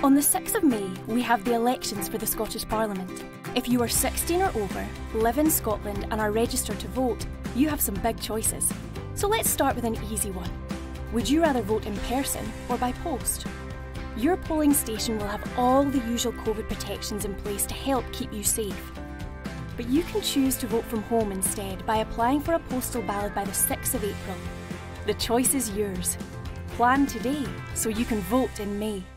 On the 6th of May, we have the elections for the Scottish Parliament. If you are 16 or over, live in Scotland and are registered to vote, you have some big choices. So let's start with an easy one. Would you rather vote in person or by post? Your polling station will have all the usual COVID protections in place to help keep you safe. But you can choose to vote from home instead by applying for a postal ballot by the 6th of April. The choice is yours. Plan today so you can vote in May.